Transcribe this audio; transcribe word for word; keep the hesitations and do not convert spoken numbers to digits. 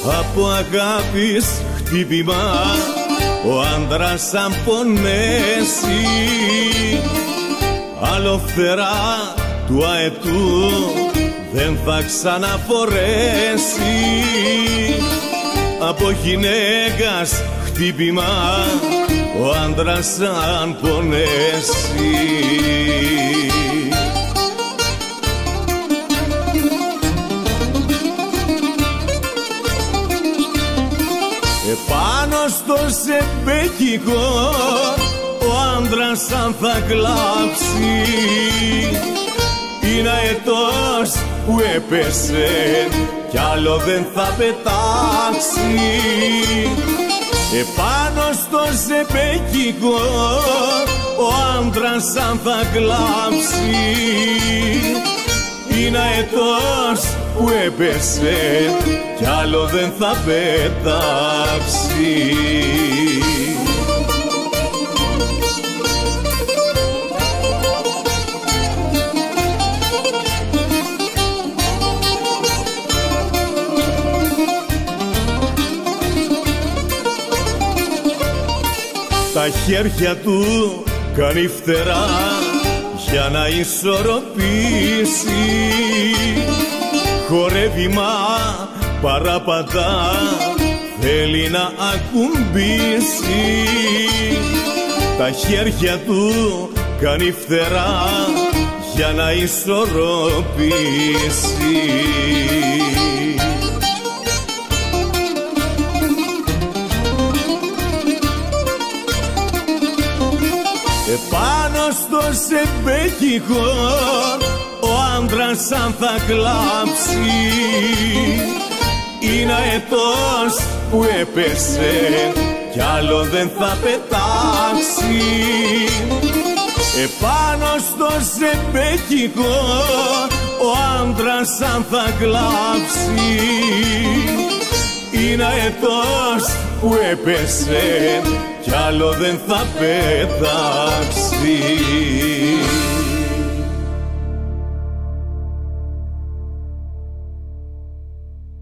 Από αγάπης χτύπημα ο άντρας αν πονέσει, άλλο φτερά του αετού δεν θα ξαναφορέσει. Από γυναίκας χτύπημα ο άντρας αν πονέσει. Επάνω στο ζεμπέκικο ο άντρας αν θα κλάψει, είναι αετός που έπεσε κι άλλο δεν θα πετάξει. Επάνω στο ζεμπέκικο ο άντρας αν θα κλάψει, είναι αετός που έπεσε κι άλλο δεν θα πετάξει. Τα χέρια του κάνει φτερά για να ισορροπήσει, χορεύει μα παραπατά, θέλει να ακουμπήσει. Τα χέρια του κάνει φτερά για να ισορροπήσει. Επάνω στο ζεμπέκικο ο άντρας αν θα κλάψει, είναι αετός που έπεσε κι άλλο δεν θα πετάξει. Επάνω στο ζεμπέκικο ο άντρας αν θα κλάψει, είναι αετός που έπεσε κι άλλο δεν θα πετάξει.